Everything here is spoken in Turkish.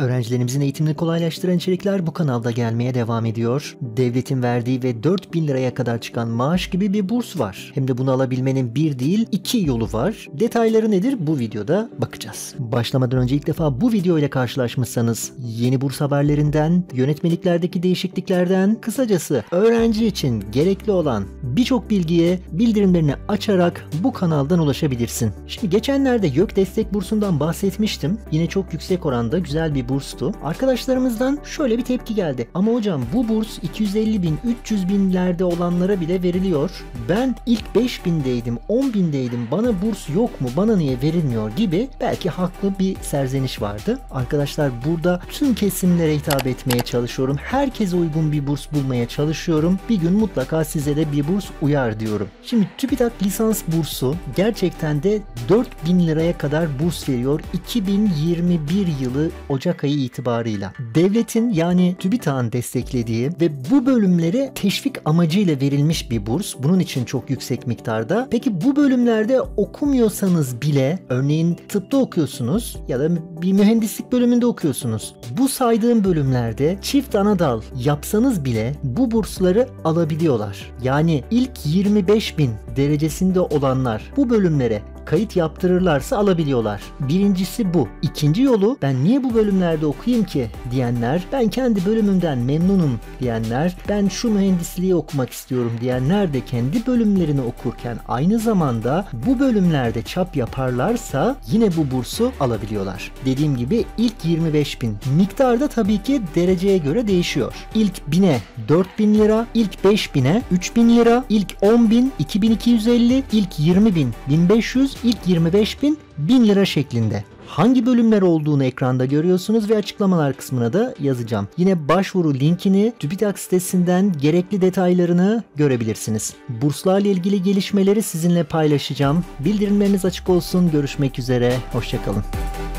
Öğrencilerimizin eğitimini kolaylaştıran içerikler bu kanalda gelmeye devam ediyor. Devletin verdiği ve 4.000 liraya kadar çıkan maaş gibi bir burs var. Hem de bunu alabilmenin bir değil 2 yolu var. Detayları nedir? Bu videoda bakacağız. Başlamadan önce ilk defa bu video ile karşılaşmışsanız yeni burs haberlerinden, yönetmeliklerdeki değişikliklerden, kısacası öğrenci için gerekli olan birçok bilgiye bildirimlerini açarak bu kanaldan ulaşabilirsin. Şimdi geçenlerde YÖK destek bursundan bahsetmiştim. Yine çok yüksek oranda güzel bir burstu. Arkadaşlarımızdan şöyle bir tepki geldi. Ama hocam bu burs 250 bin, 300 binlerde olanlara bile veriliyor. Ben ilk 5.000'deydim, 10.000'deydim. Bana burs yok mu? Bana niye verilmiyor gibi belki haklı bir serzeniş vardı. Arkadaşlar burada tüm kesimlere hitap etmeye çalışıyorum. Herkese uygun bir burs bulmaya çalışıyorum. Bir gün mutlaka size de bir burs uyar diyorum. Şimdi TÜBİTAK lisans bursu gerçekten de 4.000 liraya kadar burs veriyor 2021 yılı Ocak ayı itibarıyla. Devletin yani TÜBİTAK'ın desteklediği ve bu bölümlere teşvik amacıyla verilmiş bir burs. Bunun için çok yüksek miktarda. Peki bu bölümlerde okumuyorsanız bile, örneğin tıpta okuyorsunuz ya da bir mühendislik bölümünde okuyorsunuz. Bu saydığım bölümlerde çift ana dal yapsanız bile bu bursları alabiliyorlar. Yani ilk 25.000 derecesinde olanlar bu bölümlere kayıt yaptırırlarsa alabiliyorlar. Birincisi bu. İkinci yolu, ben niye bu bölümlerde okuyayım ki diyenler, ben kendi bölümümden memnunum diyenler, ben şu mühendisliği okumak istiyorum diyenler de kendi bölümlerini okurken aynı zamanda bu bölümlerde çap yaparlarsa yine bu bursu alabiliyorlar. Dediğim gibi ilk 25.000. Miktarda tabii ki dereceye göre değişiyor. İlk 1000'e 4.000 lira, ilk 5.000'e 3.000 lira, ilk 10.000 2.250, ilk 20.000 1.500, ilk 25.000 1.000 lira şeklinde. Hangi bölümler olduğunu ekranda görüyorsunuz ve açıklamalar kısmına da yazacağım. Yine başvuru linkini TÜBİTAK sitesinden gerekli detaylarını görebilirsiniz. Burslarla ilgili gelişmeleri sizinle paylaşacağım. Bildirimleriniz açık olsun. Görüşmek üzere. Hoşça kalın.